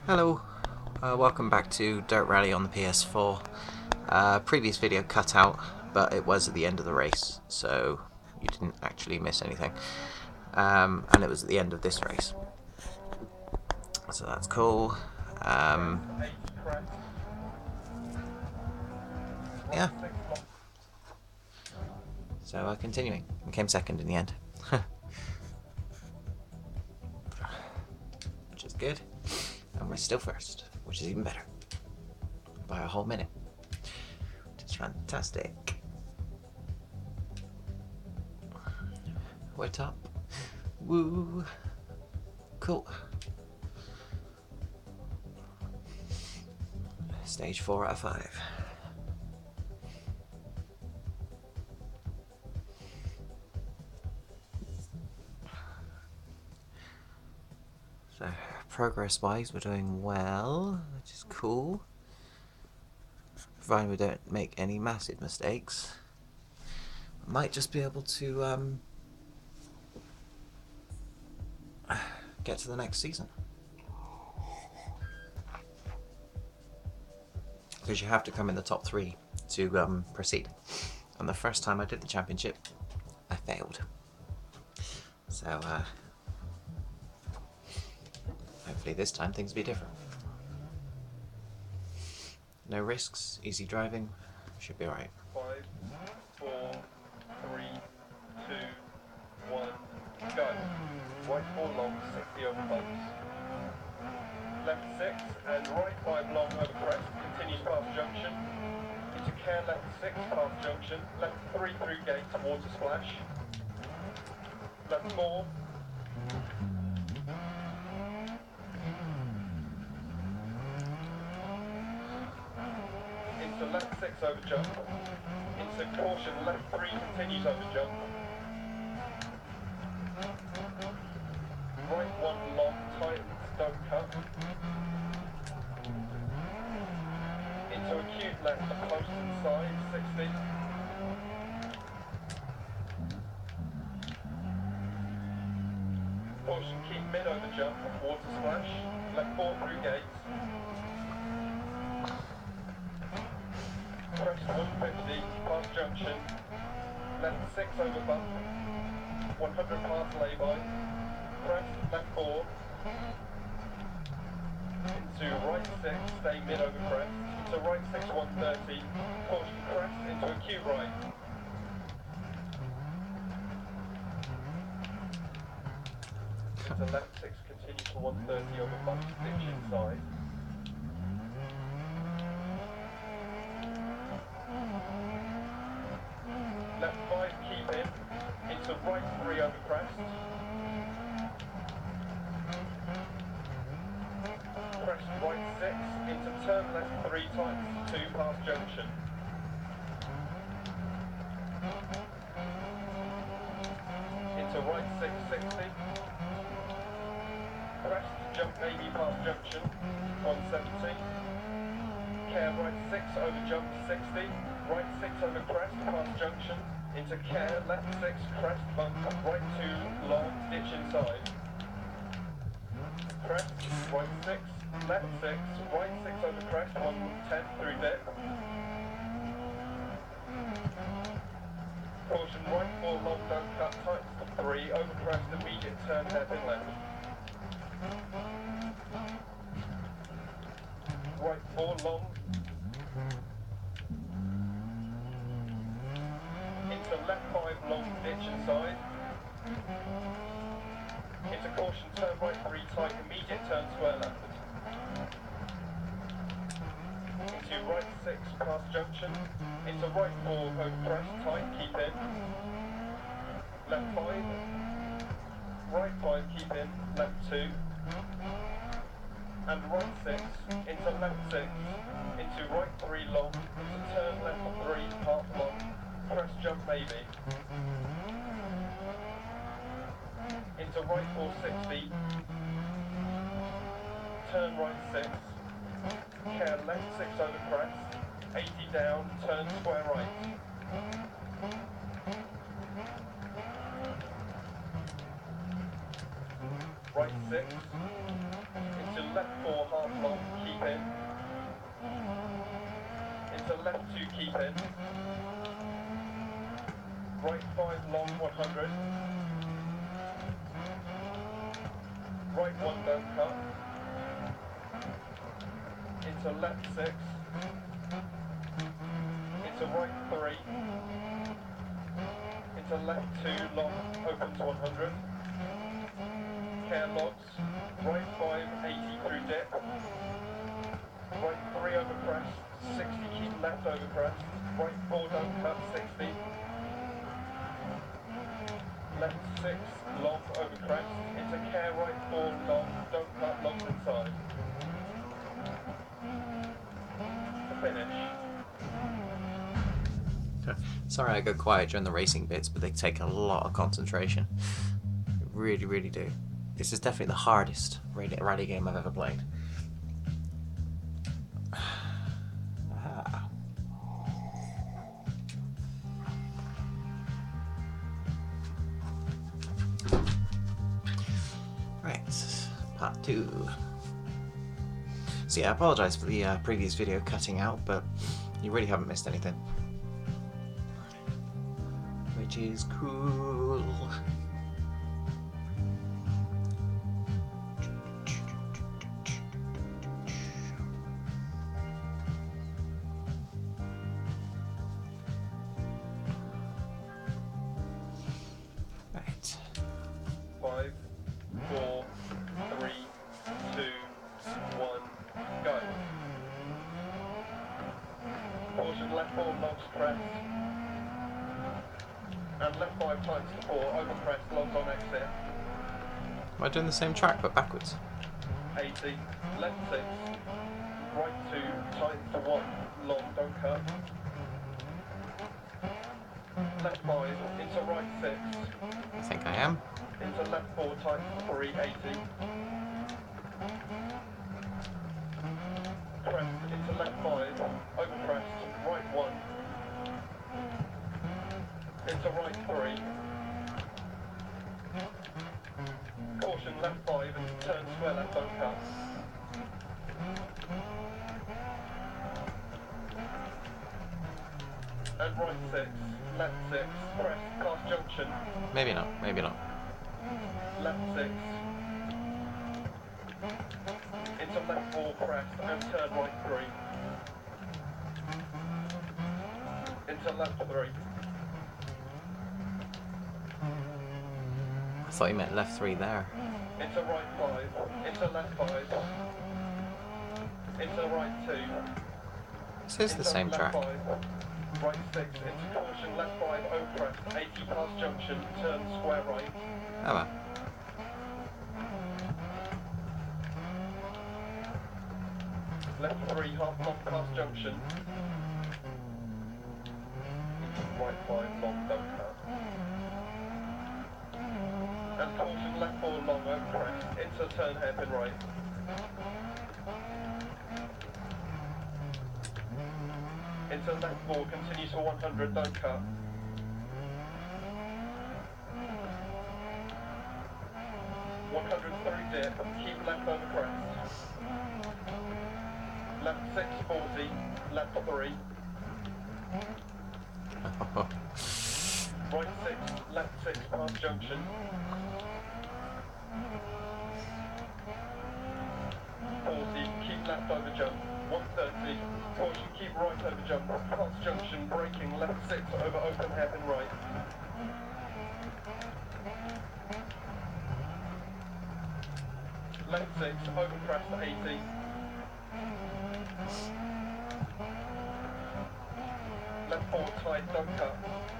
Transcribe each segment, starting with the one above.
Hello, welcome back to Dirt Rally on the PS4. Previous video cut out, but it was at the end of the race, so you didn't actually miss anything. And it was at the end of this race, so that's cool. Yeah, so continuing. I came second in the end, which is good. And we're still first, which is even better. By a whole minute, which is fantastic. We're top. Woo! Cool. Stage 4 out of 5. So, progress-wise, we're doing well, which is cool. Provided we don't make any massive mistakes. Might just be able to get to the next season. Because you have to come in the top 3 to proceed. And the first time I did the championship, I failed. So, hopefully this time things will be different. No risks, easy driving, should be alright. 5, 4, 3, 2, 1, go. Right 4 long, 60 over bumps. Left 6 and right 5 long over crest, continues past junction. Into care left 6 past junction, left 3 through gate towards a splash. Left 4. Into left 6 over jump. Into caution, left 3 continues over jump. Right 1 long, tight, don't cut. Into acute left, close to the side, 60. Caution, keep mid over jump, water splash. Left 4 through gate. Crest 150, past junction. Left 6 over bump. 100 past lay-by. Crest, left 4. Into right 6, stay mid over crest. Into right 6, 130. Caution crest, into acute right. Into left 6, continue to 130 over bump, ditch inside. Left 5, keep in. Into right 3 over crest. Crest right 6, into turn left 3 times, 2 past junction. Into right 6, 60. Crest, jump maybe past junction, 170. Care right 6 over jump, 60. Right 6 over crest, past junction. Into care, left 6, crest, bump, right 2, long, ditch inside. Crest, right 6, left 6, right 6 over crest, 110 through dip. Caution, right 4 long, don't cut, tight to 3, over crest, immediate turn, hairpin left. Right 4 long. Into left 5 long, ditch inside. Into caution, turn right 3 tight, immediate turn square left. Into right 6 past junction. Into right 4 over crest, tight, keep in. Left 5. Right 5, keep in. Left 2. And right 6. Into left 6. Into right 3 long. Into turn left 3, half long. Crest jump maybe. Into right 460. Turn right 6. Care left 6 over crest. 80 down, turn square right. Right 6. Into left 4 half Into left 2, keep in. Right 5 long, 100. Right 1, don't cut. Into left 6. Into right 3. Into left 2, long, opens 100. Care logs. Right 5, 80 through dip. Right 3 over crest, 60, keep left over crest. Right 4, don't cut, 60. Left 6, long over crest. Into care, right 4, long, don't cut, longs inside. To finish. Sorry I go quiet during the racing bits, but they take a lot of concentration. They really, really do. This is definitely the hardest rally game I've ever played. Right, part 2. So yeah, I apologise for the previous video cutting out, but you really haven't missed anything. Which is cool. Right. 5, 4, 3, 2, 1, go. Caution left 4, longs crest. And left 5 times to 4, over crest, longs on exit. Am I doing the same track but backwards? 80, left 6, right 2, times to 1, long, don't cut. Left 5, into right 6. I think I am. Into left 4 times 3, 80. Crest, into left 5, over crest, right 1. Into right 3. Caution left 5 and turn square left, don't cut. And right 6, left 6, crest, cast junction. Maybe not, maybe not. Left 6. Into left 4 crest and turn right 3. Into left 3. I thought you meant left 3 there. Into right 5. Into left 5. Into right 2. This is the same left track. 5. Right 6. Into caution left 5 over crest. 80 past junction. Turn square right. Oh well. Left 3 half long past junction. Right 5 long don't cut. And caution left 4 long over crest. Into turn hairpin right. Into left 4 continues for 100, don't cut. Dip, keep left over crest. Left 6, 40, left 3. Right 6, left 6, past junction. Keep left over jump. 130. Caution, keep right over jump. Past junction, braking. Left 6 over open hairpin right. Left 6 over crest 80. Left 4 tight, don't cut.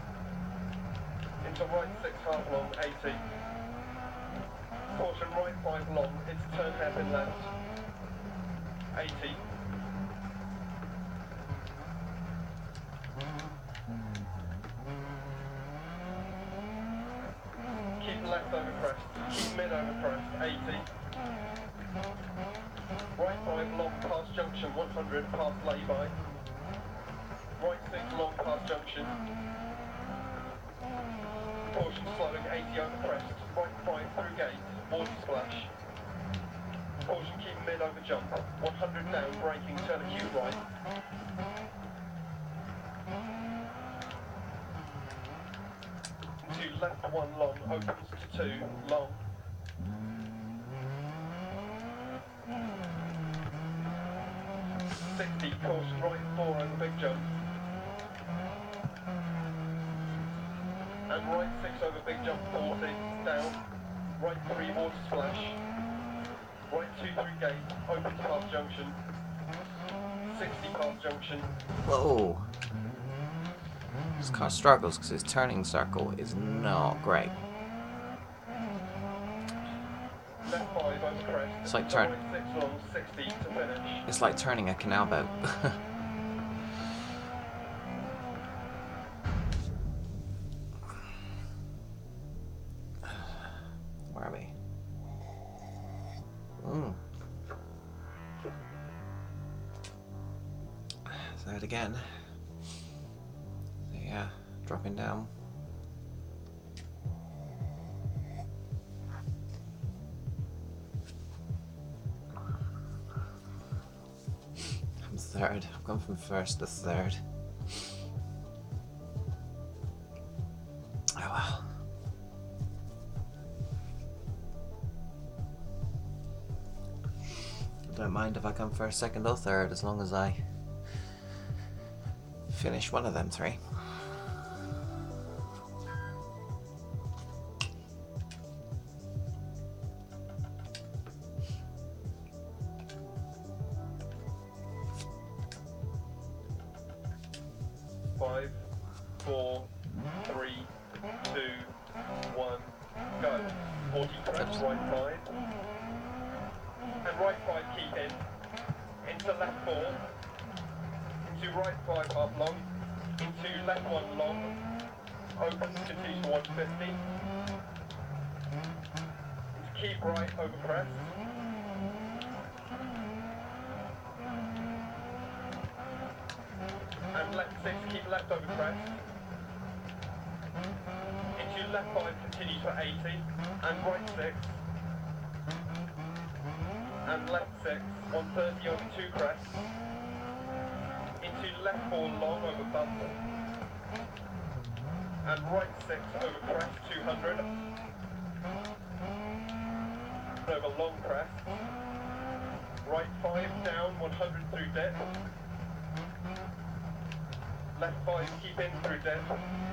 Into right 6 half long 80. Caution right 5 long. It's turn hairpin left. 80. Keep left over crest. Keep mid over crest. 80. Right 5 long past junction. 100 past lay-by. Right 6 long past junction. Caution slowing 80 over crest. Right 5 through gate. Water splash. Caution keep mid over jump. 100 down, braking, turn acute right. Into left 1 long, opens to 2, long. Course right 4 over big jump. And right 6 over big jump 40, down. Right 3 water splash. Right 2 through gate, opens past junction. 60 past junction. Whoa. This car struggles because his turning circle is not great. Left 5 over crest. It's like Right 6 long, 60 to finish. It's like turning a canal boat. Where are we? Third again. So yeah, dropping down. I'm third. I've gone from first to third. Oh well. I don't mind if I come first, second or third, as long as I finish one of them three. Five, 4, 3, 2, 1, go. 40 crest, right 5. And right 5 keep in. Into left 4. Into right 5 half long. Into left 1 long. Opens, continues to 150. Into keep right over crest. And left 6, keep left over crest. Into left 5, continue for 80. And right 6. And left 6, 130 over 2 crest. Into left 4 long over bump. And right 6 over crest, 200. Over long crest. Right 5 down, 100 through dip. Left 5 keep in through dip.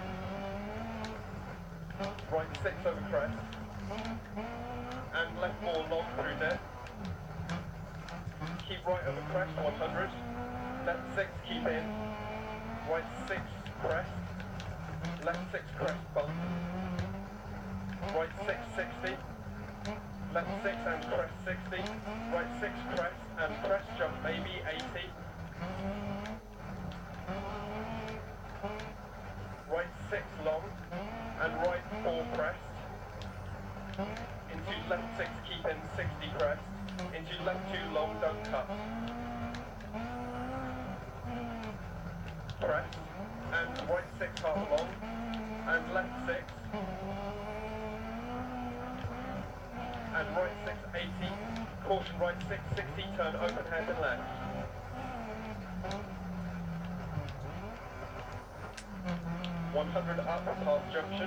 Right 6 over crest. And left 4 long through dip. Keep right over crest, 100. Left 6 keep in. Right 6 crest. Left 6 crest bump. Right 6 60. Left 6 and crest 60. Right 6 crest and crest jump maybe 80. Right 6 long and right 4 crest. Into left 6 keep in 60 crest. Into left 2 long don't cut. Crest and right 6 half long and left 6 and right 6 80. Caution right 6 60 turn open hairpin left. Up past junction.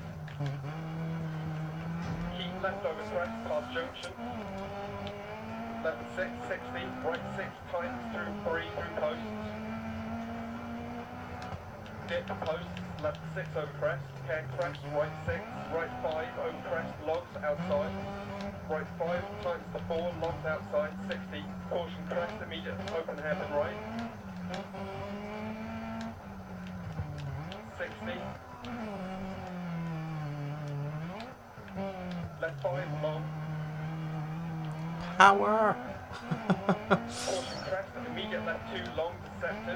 Keep left over crest past junction. Left 6 60. Right 6 tightens through 3 through posts. Dip posts. Left 6 over crest. Care crest. Right 6. Right 5 over crest. Logs outside. Right 5 times the 4. Logs outside. 60. Caution crest. Immediate open hairpin right. 60. Left 5 long. Power! Caution crest. Immediate left 2 long. Deceptive.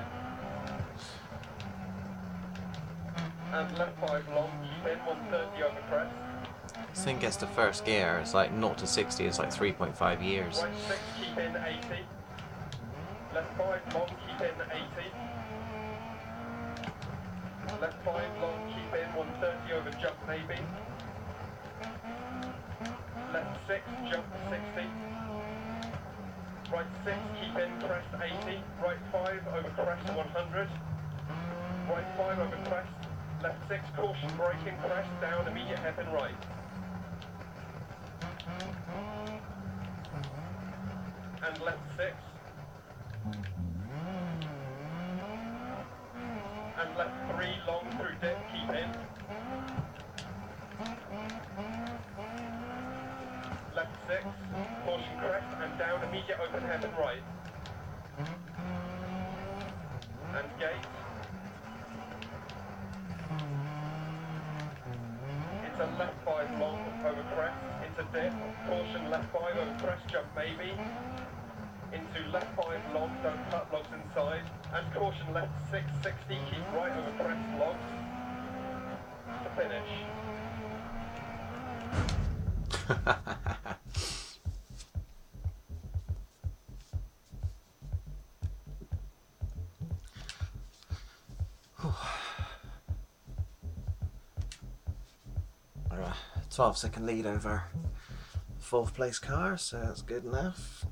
And left 5 long. Keep in 130 over crest. This thing gets to first gear, it's like 0 to 60, it's like 3.5 years. Right 6 keep in 80. Left 5 long. Keep in 80. Left 5 long, keep in 130 over jump maybe. Left 6, jump 60. Right 6, keep in crest 80. Right 5 over crest 100. right 5 over crest, left 6, caution, braking, crest, down, immediate hairpin right. And left 6. And left 3, long through dip, keep in. Left 6, caution crest, and down, immediate open hairpin right. And gate. Into left 5 long over crest, into dip, caution left 5 over crest, jump maybe. Into left 5 long, don't cut, logs inside. And caution left 6, 60, keep right over crest, logs. To finish. Alright, 12-second lead over 4th place car, so that's good enough.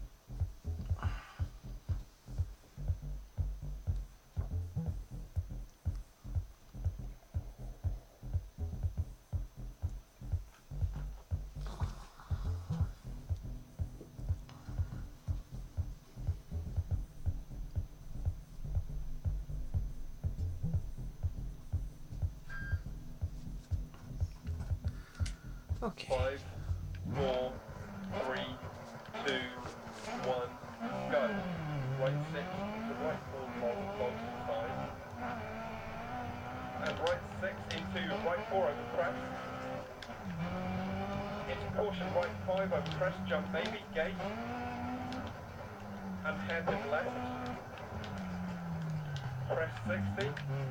Okay. 5, 4, 3, 2, 1, go. Right 6, to right 4 long, logs inside. And right 6 into right 4 over crest. Into caution right 5 over crest, jump maybe, gate. And hairpin left. Crest 60.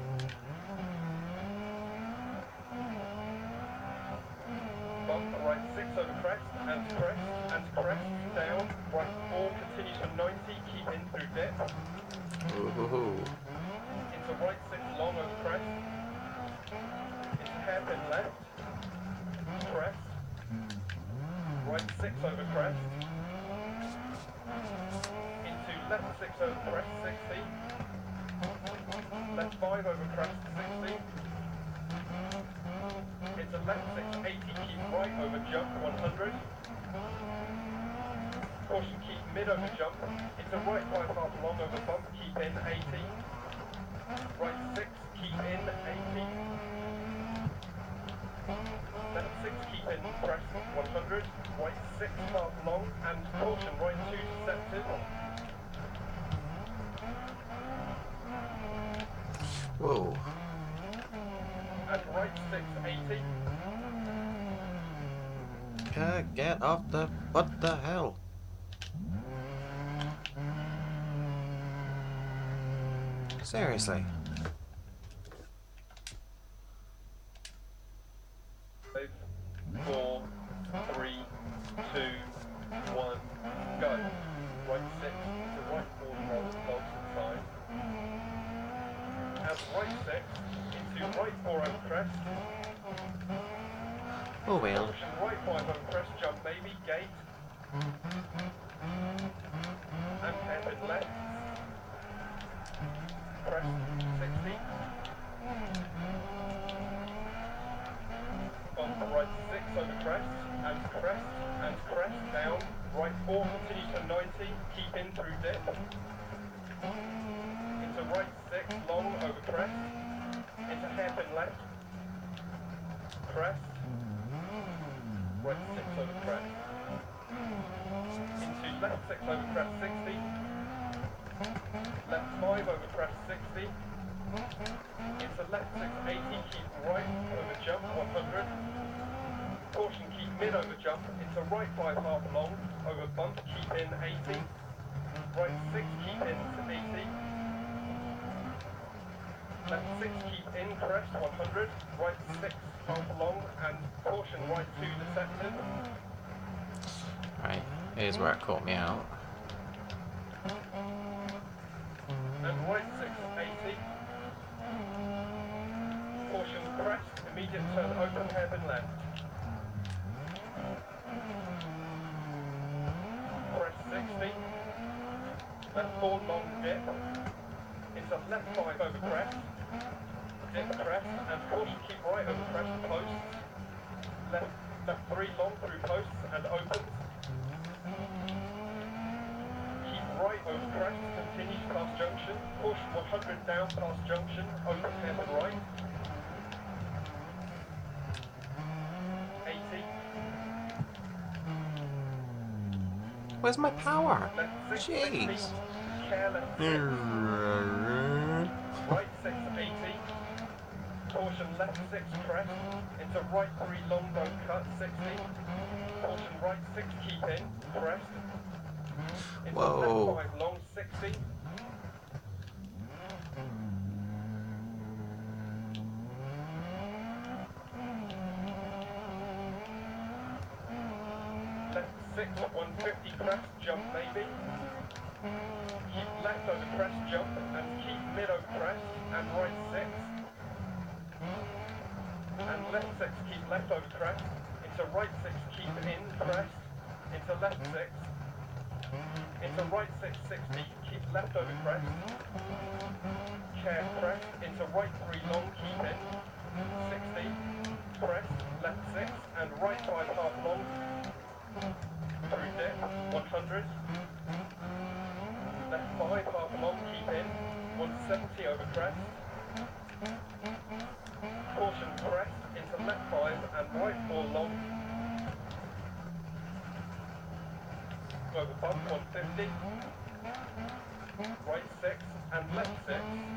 Bump right 6 over crest, and crest, down, right 4, continue to 90, keep in through dip. Ooh. Into right 6 long over crest. Into hairpin left. Crest. Right 6 over crest. Into left 6 over crest, 60. Left 5 over crest, 60. Into left 6, 80, keep right over jump, 100. Caution, keep mid over jump. Into right 5 half long over bump, keep in, 80. Right 6, keep in, 80. Left 6, keep in, crest, 100. Right 6 half long, and caution, right 2 deceptive. Whoa. And right 6, 80. Get off the... What the hell? Seriously? 5, 4, 3, 2, 1, go. Right 6 to right 4 logs inside. And right 6 into right 4 over crest. Oh well. Caution right 5 over crest, jump maybe, gate. And hairpin left. Crest 60. Bump right 6 over crest, and crest, down. Right 4, continue to 90, keep in through dip. Into right 6, long over crest. Into hairpin left. Crest. Right 6 over crest. Into left 6 over crest, 60. Left 5 over crest, 60. Into left 6, 80, keep right over jump, 100. Caution, keep mid over jump. Into right 5 half long, over bump, keep in, 80. Right 6, keep in to 80. Left 6, keep in, crest, 100. Right 6, half long, and caution, right 2, deceptive. Right, here's where it caught me out. And right 6, 80. Caution, crest, immediate turn, open, hairpin left. Crest 60. Left 4, long dip. Into left 5 over crest. dip crest, and caution, keep right over crest posts. Left 3 long through posts and opens. Keep right over crest, continues past junction. Caution 100 down past junction, open hairpin right. 80. Where's my power? Left 6, Jeez. 60. Care left 6. Right 6, 80. Caution left 6 crest. Into right 3 long don't cut, 60. Caution right 6 keep in, crest. Into Whoa. left 5 long, 60. Left 6, 150 crest, jump maybe. Keep left over crest, jump, and keep mid over crest, and right 6. And left 6, keep left over crest. Into right 6, keep in, crest. Into left 6. Into right 6, 60, keep left over crest. Care crest. Into right 3 long, keep in. 60. Crest, left 6, and right 5 half long. Through dip, 100. Left 5 half long, keep in. 170 over crest. Caution crest, into left 5 and right 4 long. Over bump, 150. Right 6 and left 6.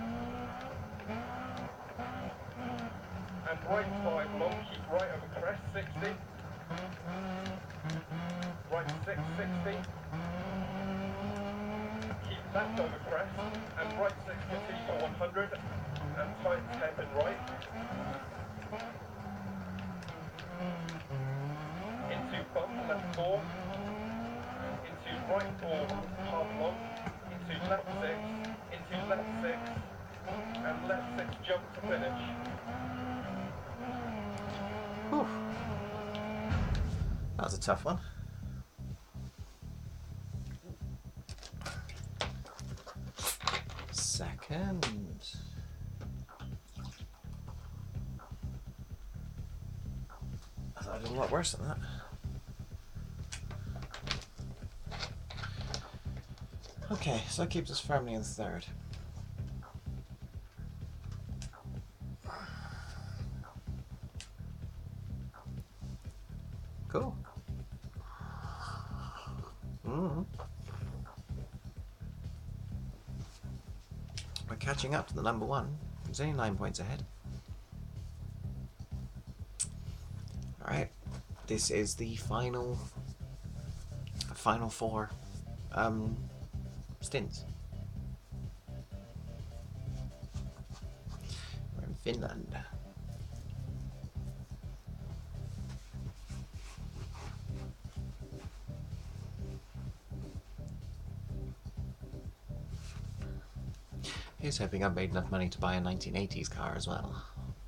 And right 5 long, keep right over crest, 60. Right 6, 60. Keep left over crest, and right 6 continue to 100, and tight hairpin right. Into bump, left 4. Into right 4, half long. Into left 6. Into left 6. And left 6 jump to finish. Whew. That was a tough one. Second. I thought I did a lot worse than that. Okay, so that keeps us firmly in third. Cool. We're catching up to the number one. He's only 9 points ahead. Alright, this is the final four stints. We're in Finland. Here's hoping I've made enough money to buy a 1980s car as well.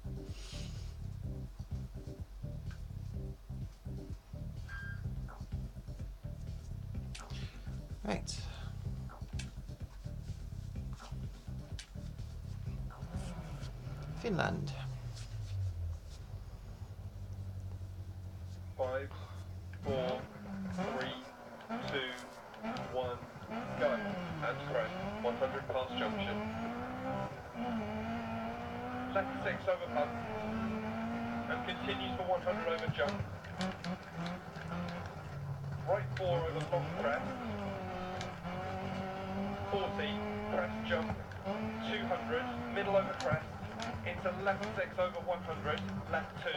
Right. Finland. 5, 4, 3, 2, 1, go. And crest, 100 past junction. Left 6 over bump. And continues for 100 over jump. Right 4 over long crest. 40, crest jump. 200, middle over crest. Into left 6 over 100, left 2.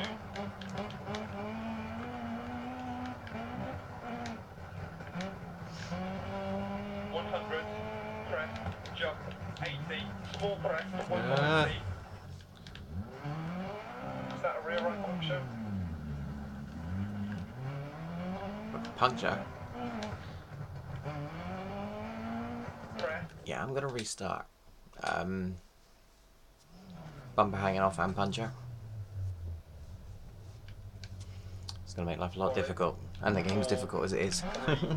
100, crest, jump, 80, small crest, 190. Is that a rear right function? Puncture. Crest, Yeah, I'm gonna restart. Bumper hanging off and puncture. It's gonna make life a lot difficult, and the game's difficult as it is. 3, 2, 1,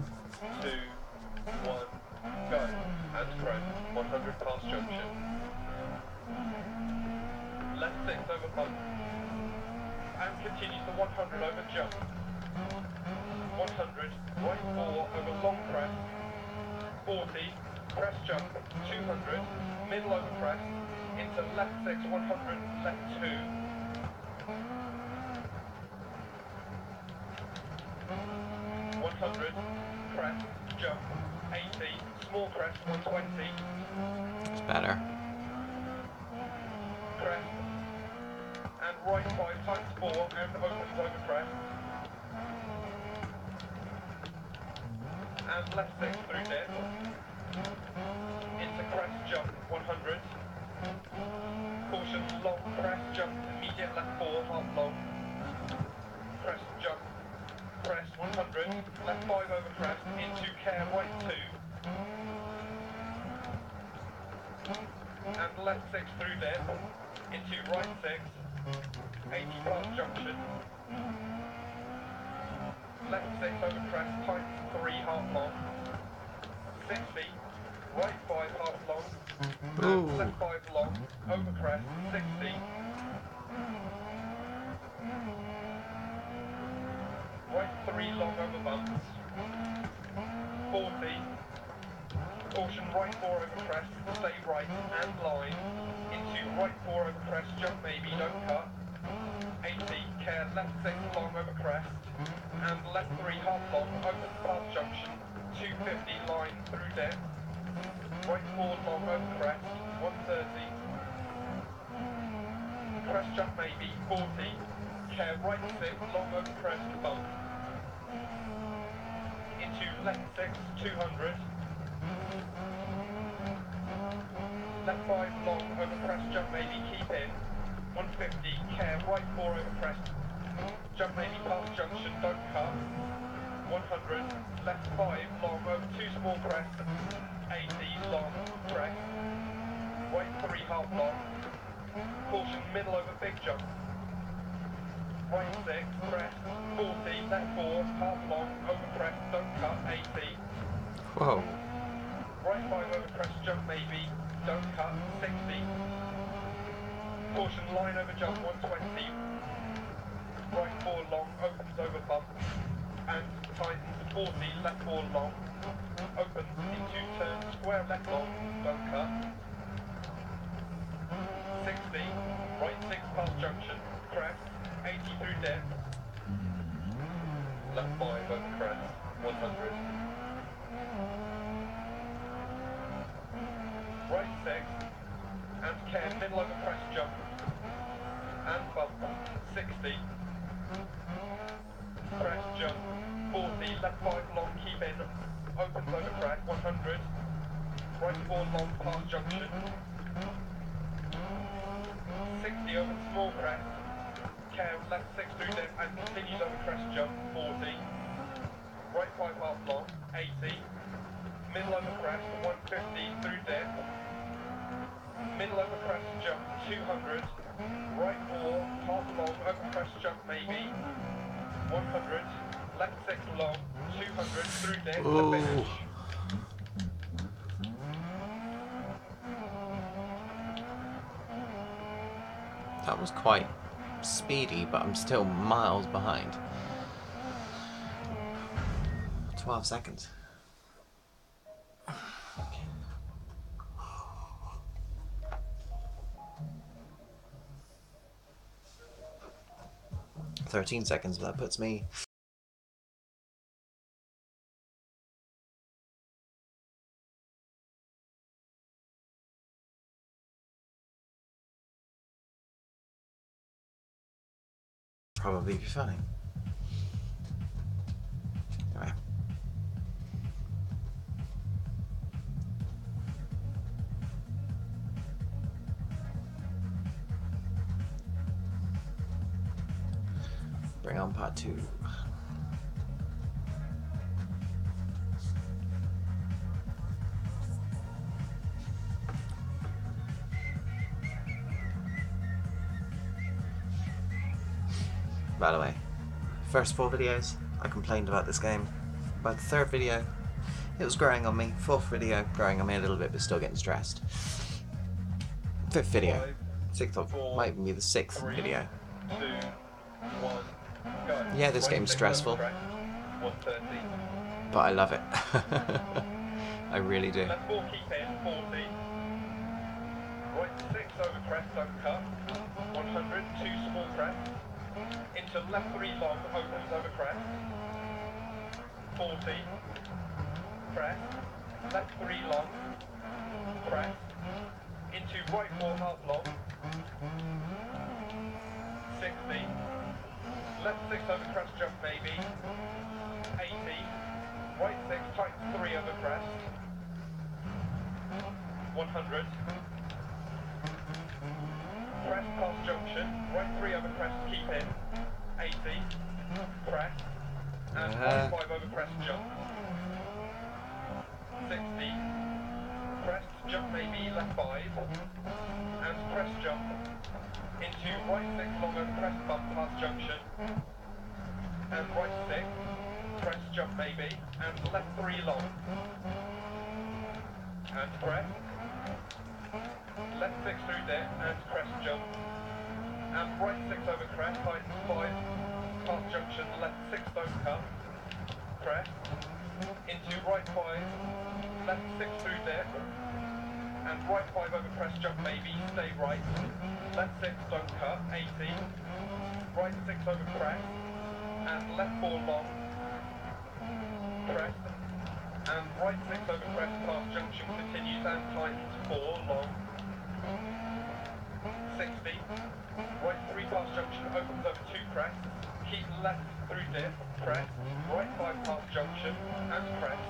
go. And crest, 100 past junction. Left bump. And continues the 100 over jump. 100, right 4 over long crest. 40, crest jump, 200, middle over crest, into left 6, 100, left 2. 100, crest, jump, 80, small crest, 120. It's better. Crest, and right 5 times 4, and opens over crest. And left 6 through dip. Into crest jump, 100. Caution, long crest jump, immediate left 4, half long. Crest jump, crest 100, left 5 over crest, into care right 2. And left 6 through dip, into right 6, 80 past junction. Left 6 over crest, tight 3 half long. 60, right 5 half long. Ooh. And left 5 long, over crest, 60. Right 3 long over bumps. 40. Caution, right 4 over crest, stay right and line. Into right 4 over crest, jump maybe, don't cut. 80, care, left 6 long over crest. And left 3 half long, open past junction. 250 line through dip. Right 4 long over crest, 130. Crest jump maybe, 40. Care, right 6 long over crest, bump. Into left 6, 200. Left 5 long over crest, jump maybe, keep in. 150, care, right 4 over crest. Jump maybe past junction, don't cut. 100, left 5 long over 2 small crest. 80 long crest. Right 3 half long. Caution, middle over big jump. Right 6, crest. 40, left 4, half long, over crest, don't cut, 80. Whoa. Right 5 over crest, jump maybe, don't cut, 60. Caution, line over jump, 120. Right 4 long, opens over bump. And tightens, 40, left 4 long. Opens into turn, square left long, don't cut. 60, right 6 past junction, crest, 80 through dip. Left 5 over crest, 100. Right 6, and care, middle over crest jump. And bump, 60. Crest jump, 40, left 5 long, keep in. Opens over crest, 100. Right 4 long, past junction. 60 over small crest. Care, left 6 through dip and continues over crest jump, 40. Right 5 half long, 80. Middle over crest, 150 through dip. Middle over crest jump, 200. Right 4, half long, over crest jump maybe. 100. Left 6 long, 200 through dip to finish. That was quite speedy, but I'm still miles behind. 12 seconds. Okay. 13 seconds, that puts me probably be fine. Anyway. Bring on part 2. By the way, first 4 videos I complained about this game. By the 3rd video it was growing on me. 4th video growing on me a little bit but still getting stressed. 5th video 6th of, might even be the 6th 3, video. 2, 1, go. Yeah, this Right game's 6 stressful, over crest, 130. but I love it. I really do. Left 4 keep in, 40. Right 6 over crest, don't cut. 100, 2 small crest. Into left 3 long, opens over crest. 40. Crest. Left 3 long. Crest. Into right 4 half long. 60. Left 6 over crest, jump maybe. 80. Right 6 tightens 3 over crest. 100. Crest past junction, right 3 over crest, keep in. 80. Crest. And right 5 over crest, jump. 60. Crest, jump maybe, left 5. And crest jump. Into right 6 long over crest bump past junction. And right 6. Crest jump maybe. And left 3 long. And crest. Left 6 through dip and crest jump. And right 6 over crest, tightens 5. Past junction, left 6 don't cut. Crest. Into right 5. Left 6 through dip. And right 5 over crest jump maybe, stay right. Left 6 don't cut, 80. Right 6 over crest. And left 4 long. Crest. And right 6 over crest past junction continues and tightens 4 long. 60. Right 3 past junction opens over 2 crest. Keep left through dip, crest. Right 5 past junction and crest.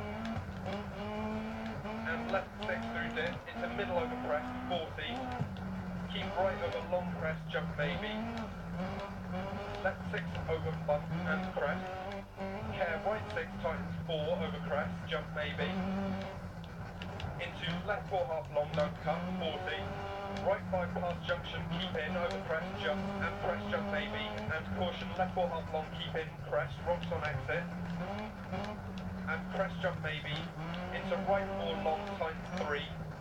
And left 6 through dip into middle over crest, 40. Keep right over long crest, jump maybe. Left 6 over bump and crest. Care right 6 tightens 4 over crest, jump maybe. Into left 4 half long, don't cut, 40. Right 5 past junction, keep in, over crest, jump, and crest jump maybe. And caution, left 4 half long, keep in, crest, rocks on exit. And crest jump maybe. Into right 4 long, tightens 3.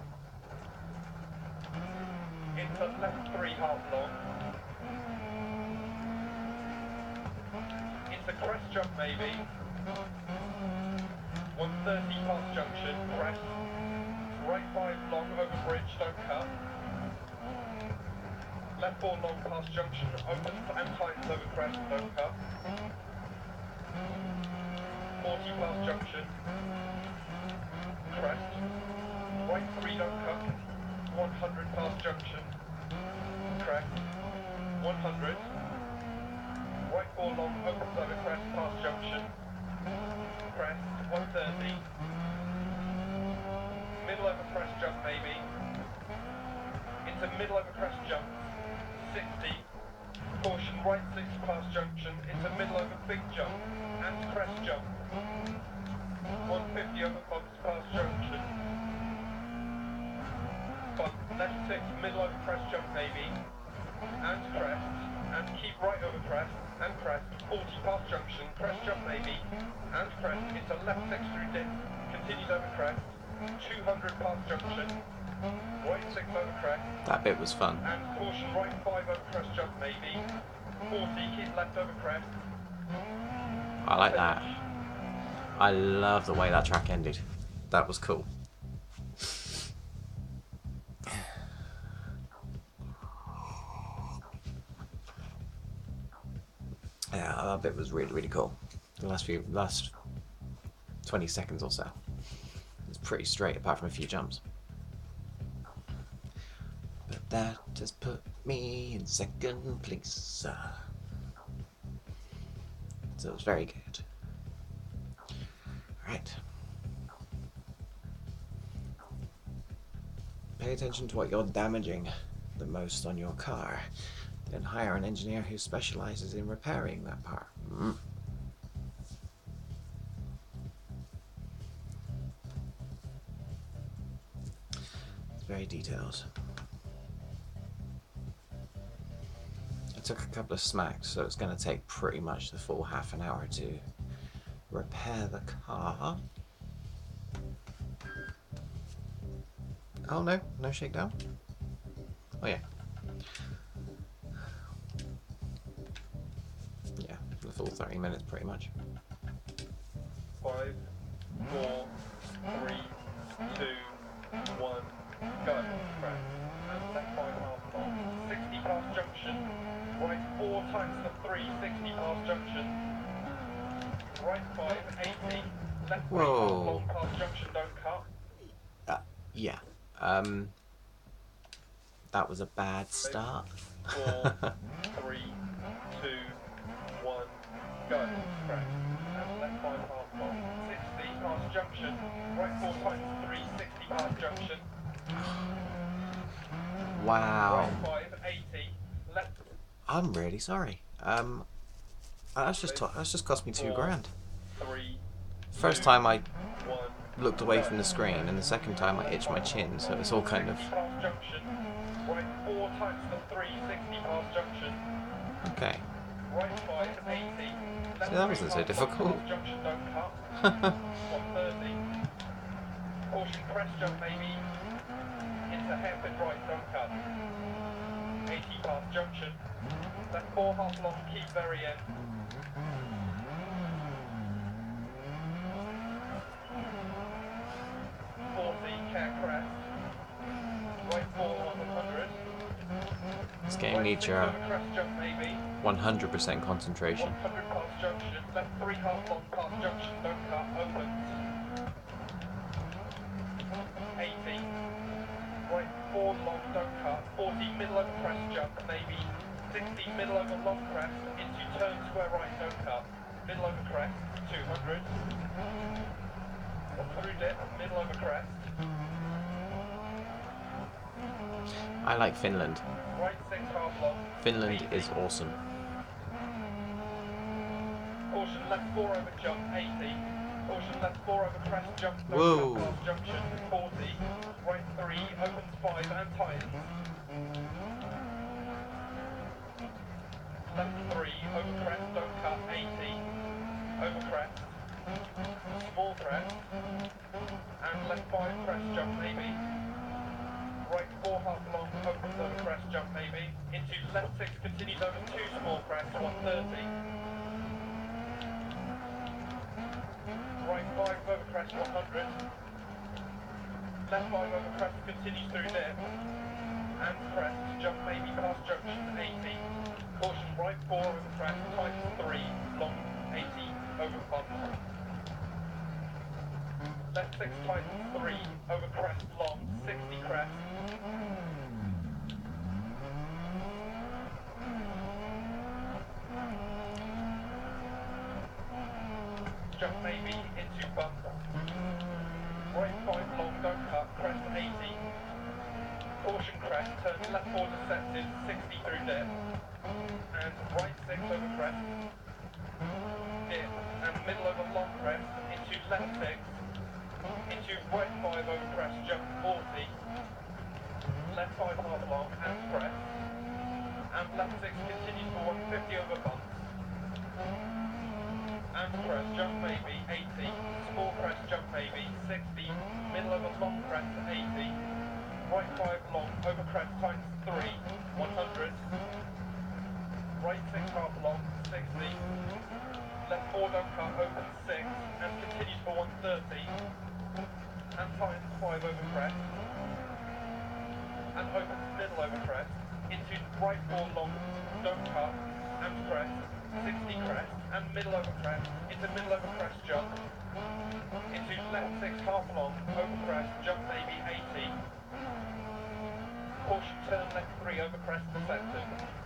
Into left 3 half long. Into crest jump maybe. 130 past junction, crest. Right 5 long over bridge, don't cut. Left 4 long past junction, opens and tightens over crest, don't cut. 40 past junction. Crest. Right 3 don't cut. 100 past junction. Crest. 100. Right 4 long opens over crest past junction. Crest. 130. Middle over crest jump maybe. Into middle over crest jump. 60. Caution right 6 past junction. Into middle over big jump. And crest jump. 150 over bumps past junction. Bump left 6 middle over crest jump maybe. And crest. And keep right over crest. And crest. 40 past junction. Crest jump maybe. And crest. Into left 6 through dip. Continues over crest. 200 past junction. Right 6 over crest. That bit was fun. And caution right 5 over crest jump maybe. 40 keep left over crest. I like that. I love the way that track ended. That was cool. Yeah, that bit was really, really cool. The last 20 seconds or so. It's pretty straight apart from a few jumps. But that just put me in second place. So it was very good. Right. Pay attention to what you're damaging the most on your car. Then hire an engineer who specializes in repairing that part. It's very detailed. I took a couple of smacks, so it's going to take pretty much the full half an hour to repair the car. Oh no, no shakedown? Oh yeah, full 30 minutes pretty much. 5, 4, 3, 2, 1, go. Crest. And left 5 half long. 60 past junction. Right 4 times the 3, 60 past junction. Right 5, 80. Left 3 half Whoa. long past junction, don't cut. Yeah. That was a bad start. 4, 3, 2, 1, go. Crest. And left 5 half long. 60 past junction. Right 4 times 3, 60 past junction. Wow. Right 5, 80. Left I'm really sorry. That's just cost me $2,000. 3, First time I 1. looked away from the screen, and the second time I itched my chin, so it's all kind of 60 past junction. Right 4 times the 3, 60 past junction. okay. Right 5, 80. Left See, that wasn't so 3 difficult. past junction, don't cut. 130. Caution crest jump maybe. Into hairpin right, don't cut. 80 past junction. Left 4 half long, keep very end. 40, care crest. Right 4 on 100. This game Right needs 6 your over crest jump maybe. 100% concentration. 100 past junction. Left 3 half long past junction, don't cut. Opens. 80. Right 4 long, don't cut. 40 middle over crest jump maybe. 60 middle over long crest into turn square right, don't cut. Middle over crest, 200. Through dip, middle over crest. I like Finland. Right 6 half long. Finland 80. is awesome. Caution left 4 over jump, 80. Caution left 4 over crest jump, Whoa. don't cut past junction, 40. Right 3, opens 5 and tightens. Left 3, over crest, don't cut, 80. Over crest. Small crest. And left 5 crest jump maybe. Right 4 half long, opens over crest jump maybe. Into left 6, continues over 2 small crest, 130. Right 5 over crest 100. Left 5 over crest continues through dip. And crest, jump maybe past junction 80. Caution right 4 over crest, tightens 3, long 80 over pump. Left 6 tightens 3 over crest long, 60 crest. Jump maybe into bump. Right 5 long, don't cut, crest 80. Caution crest, turn left 4 deceptive, 60 through dip. And right 6 over crest. Dip, and middle over long crest, into left 6. Into right 5 over crest, jump 40. Left 5 half long, and crest. And left 6 continues for 150 over bumps. And crest, jump maybe, 80. Small crest, jump maybe, 60. Middle over long crest, 80. Right 5 long, over crest, tightens 3, 100. Right 6 half long, 60. Left 4 don't cut, open 6, and continues for 130. And tightens 5 over crest. And opens middle over crest. Into right 4 long, don't cut, and crest. 60 crest, and middle over crest. Into middle over crest jump. Into left 6 half long, over crest, jump maybe 80. Caution turn left 3 over crest deceptive.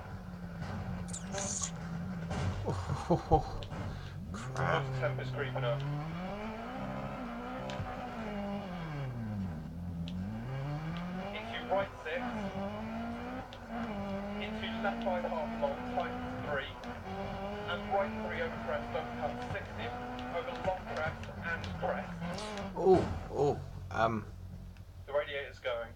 Crap. Tempest creeping up. Into right 6. Into left 5 half long, tightens 3. And right 3 over crest, don't cut 60. Over long crest and crest. The radiator's going.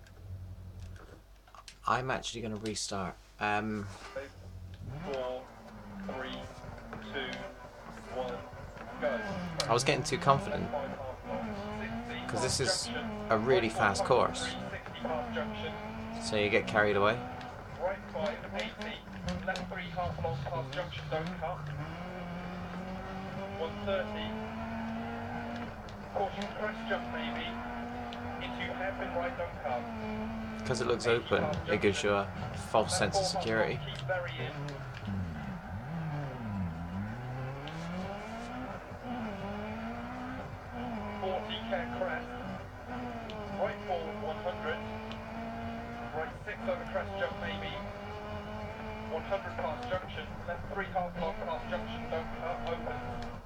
I'm actually going to restart. 5, 4, 3, 2, 1, go. I was getting too confident, because this is a really fast course, 60 past junction. so you get carried away. Right 5, 80. Left 3 half long past junction, don't cut. 130. Caution, crest jump maybe. Into hairpin right, don't cut. Because it looks open, it gives you a false sense of security. Keep very in. 40, care crest. Right forward 100. Right 6 over crest jump maybe. 100 past junction. Left 3 half long past junction, don't cut, open.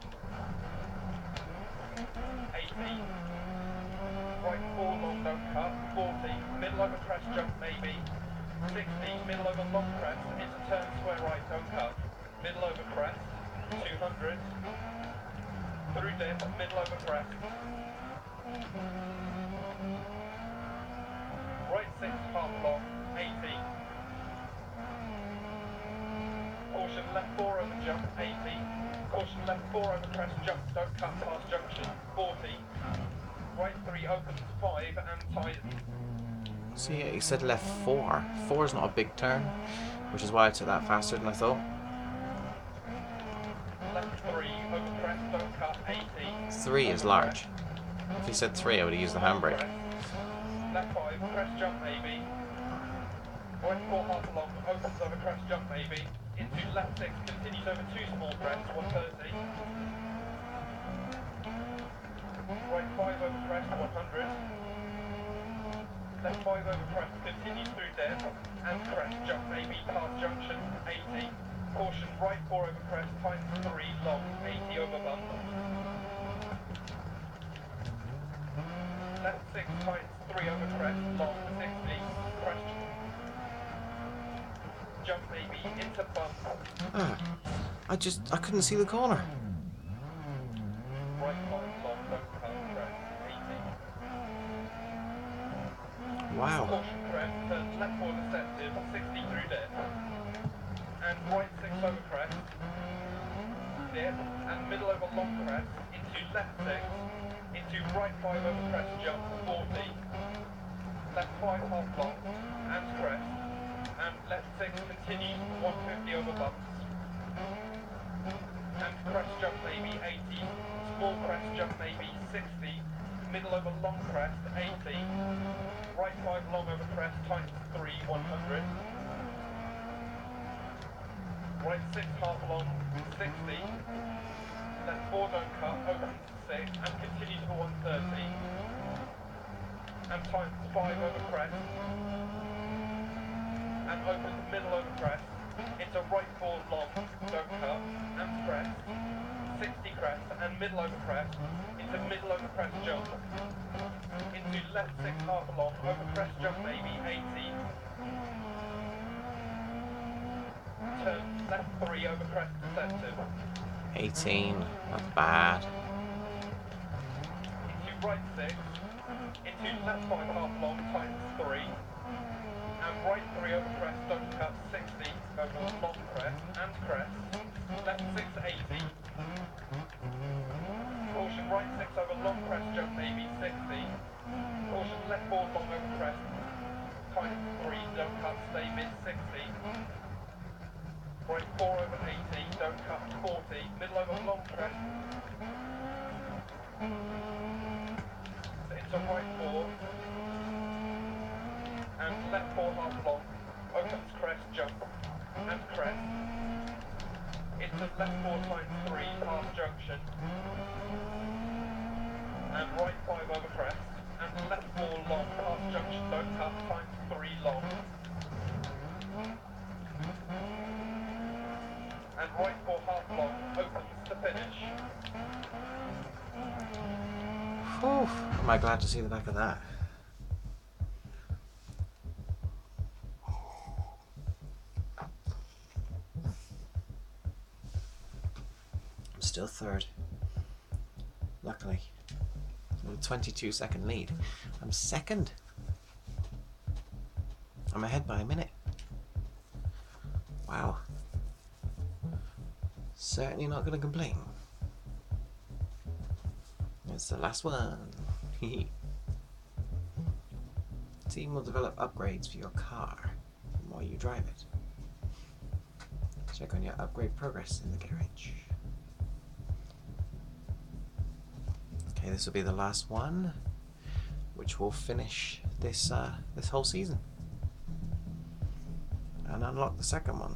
80. Right 4 long, don't cut. 40. Middle over crest jump maybe. 60. Middle over long crest. Into turn square right, don't cut. Middle over crest. 200. Through dip, middle over crest. Right 6 half long, 80. Caution left 4 over jump, 80. Caution left 4 over crest jump, don't cut past junction, 40. Right 3 opens 5 and tightens. See, he said left 4. 4 is not a big turn, which is why I took that faster than I thought. Left 3 over crest, don't cut, 80. 3 is large. If he said 3, I would have used the handbrake. Left 5, crest jump maybe. Right 4 half long, opens over crest jump maybe. Into left 6, continues over 2 small crests, 130. Right 5 over crest, 100. Left 5 over crest, continues through dip. And crest jump maybe, past junction, 80. Caution, right 4 over crest, times 3, long, 80 over bump. Left 6 times 3 over crest, long, 60. Crest jump maybe, into bump. I couldn't see the corner. Right 5 long, don't cut, crest, 80. Wow. Caution crest, turns left 4 deceptive, 60 through dip. And right 6 over crest. Dip, and middle over long crest, into left 6. Into right 5 over crest jump, 40. Left 5 half long, and crest. And left 6 continues, 150 over bumps. And crest jump maybe 80. Small crest jump maybe 60. Middle over long crest, 80. Right 5 long over crest, times 3, 100. Right 6 half long, 60. Left 4 don't cut, opens 6, and continues for 130. And times 5 over crest. And opens middle over crest. Into right 4 long, don't cut, and crest. 60 crest, and middle over crest. Into middle over crest jump. Into left 6 half long, over crest jump maybe, 80. Turn left 3 over crest deceptive. 18, not bad. Into right 6. Into left 5 half long, times 3. And right 3 over crest, don't cut, 60. Over long crest, and crest. Left 6, 80. Caution right 6 over long crest jump maybe, 60. Caution left 4 long over crest. Times 3, don't cut, stay mid, 60. Right 4 over 80, don't cut, 40. Middle over long crest. Into right 4. And left 4 half long. Opens crest, jump. And crest. Into left 4 times 3, past junction. And right 5 over crest. And left 4 long, past junction, don't cut, times 3 long. And right 4 half long, opens to finish. Whew, am I glad to see the back of that. I'm still third. Luckily. With a 22-second lead. I'm second. I'm ahead by a minute. Wow. Certainly not going to complain. It's the last one. Team will develop upgrades for your car while you drive it. Check on your upgrade progress in the garage. Okay, this will be the last one, which will finish this this whole season and unlock the second one.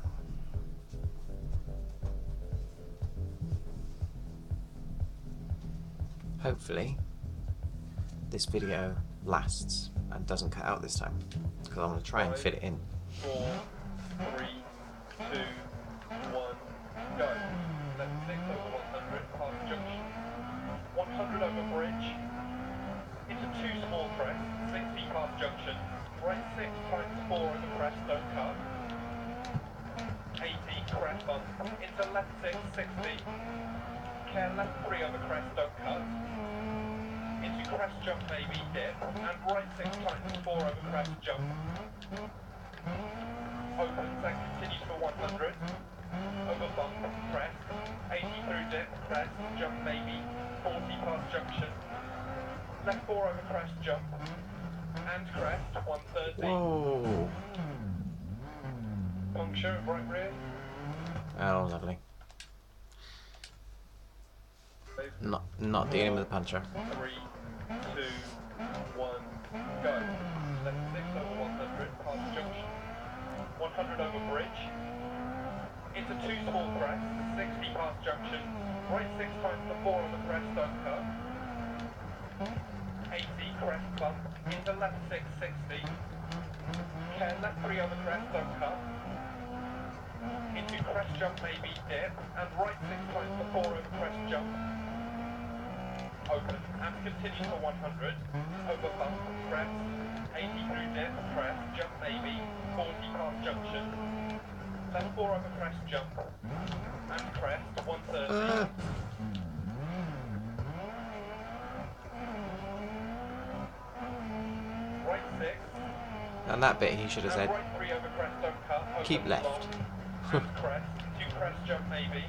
Hopefully this video lasts and doesn't cut out this time, because I'm going to try and fit it in. 4, 3, 2, 1, go. Left 6 over 100, past junction. 100 over bridge. Into 2 small crests, 60 past junction. Right 6 times 4 over crest, don't cut. 80, crest bump. Into left 6, 60. Care left 3 over crest, don't cut. Into crest jump maybe, dip. And right 6 times 4 over crest, jump. Opens and continues for 100. Over bump, crest. 80 through dip, crest, jump maybe. 40 past junction. Left 4 over crest, jump. And crest, 130. Whoa! Puncture, right rear. Oh, lovely. Not dealing with the puncher. 3, 2, 1, go. Left 6 over 100, past junction. 100 over bridge. Into 2 small crests, 60 past junction. Right 6 times the 4 on the crest, don't cut. 80, crest bump. Into left 6, 60. Care left 3 over crest, don't cut. Into crest jump maybe, dip. And right 6 times the 4 over crest, jump. Open and continue for 100. Over bump, crest. 80 through dip, crest, jump maybe. 40 past junction. Left 4 over crest, jump. And crest, 130. Right 6. And that bit he should have said, Right 3 over crest, don't cut. Open keep left. long. And crest, 2 crest jump maybe.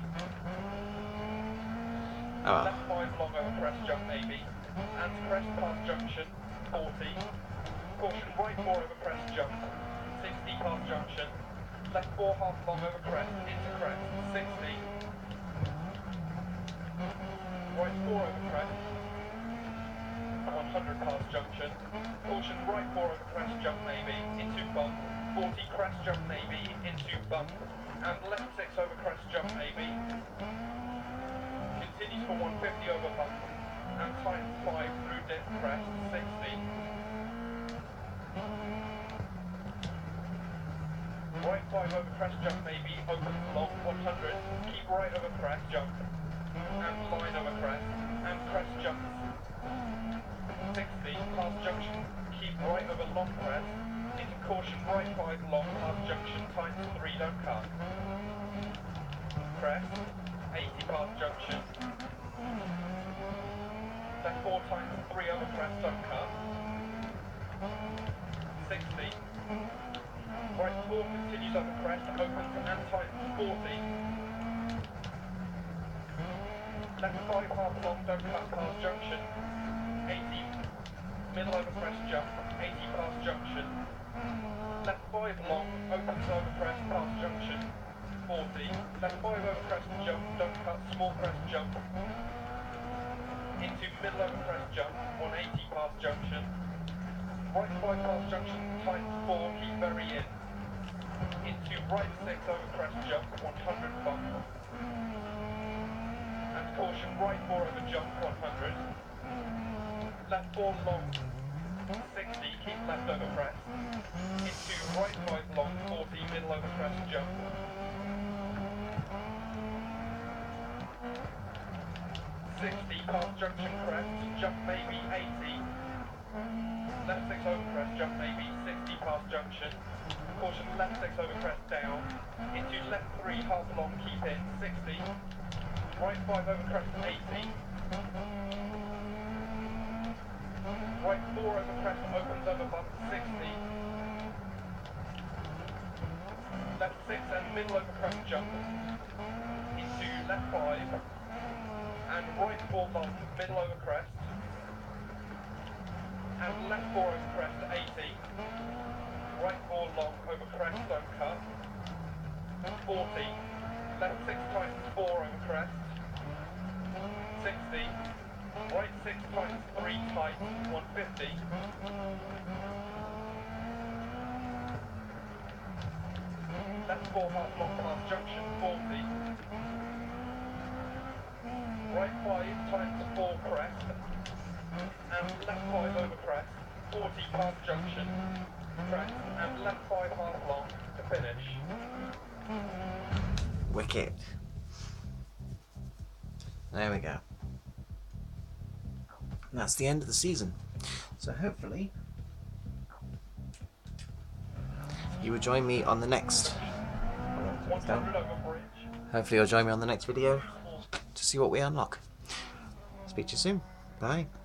Oh well. Left 5 long over crest jump maybe. And crest past junction, 40. Caution right 4 over crest jump, 60 past junction. Left 4 half long over crest, into crest, 60. Right 4 over crest, 100 past junction. Caution right 4 over crest jump maybe, into bump. 40 crest jump maybe, into bump. And left 6 over crest jump maybe. Continues for 150 over bump. And times 5 through dip crest, 60. Right 5 over crest jump maybe, opens long, 100. Keep right over crest jump. And line over crest. And crest jumps. 60, past junction. Keep right over long crest. Into caution right 5 long, past junction, times 3, don't cut. Crest. 80 past junction. Left 4 times 3 over crest, don't cut. 60. Right 4 continues over crest, opens and tightens 40. Left 5 half long, don't cut past junction. 80. Middle over crest jump, 80 past junction. Left 5 long, opens over crest past junction. 40. Left 5 over crest jump, don't cut, small crest jump. Into middle over crest jump, 180 past junction. Right 5 past junction, tight 4, keep very in. Into right 6 over crest jump, 100 bump. And caution, right 4 over jump, 100. Left 4 long, 60, keep left over crest. Into right 5 long, 40, middle over crest jump. 60 past junction crest, jump maybe 80. Left 6 over crest, jump maybe 60 past junction. Caution left 6 over crest down. Into left 3 half long, keep in 60. Right 5 over crest 80. Right 4 over crest opens over bump 60. Left 6 and middle over crest jump. Into left 5. And right 4 long, middle over crest. And left 4 over crest 80. Right 4 long over crest, don't cut. 40. Left 6 times 4 over crest. 60. Right 6 times 3 tight, 150. Left 4 half long past junction, 40. Right 5 times 4 crest. And left 5 over crest, 40 past junction. Crest and left 5 half long to finish. Wicked. There we go. And that's the end of the season. So hopefully you will join me on the next. 100 over bridge. Hopefully you'll join me on the next video to see what we unlock. Speak to you soon. Bye.